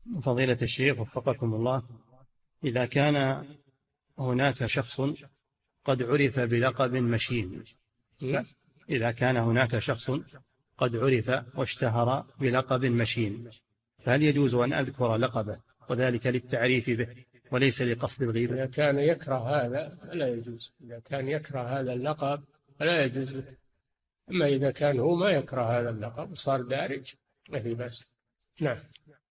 فضيلة الشيخ وفقكم الله، إذا كان هناك شخص قد عرف بلقب مشين، إذا كان هناك شخص قد عرف واشتهر بلقب مشين، فهل يجوز أن أذكر لقبه وذلك للتعريف به وليس لقصد الغيبة؟ إذا كان يكره هذا فلا يجوز، إذا كان يكره هذا اللقب فلا يجوز له. أما إذا كان هو ما يكره هذا اللقب وصار دارج ما في بس. نعم.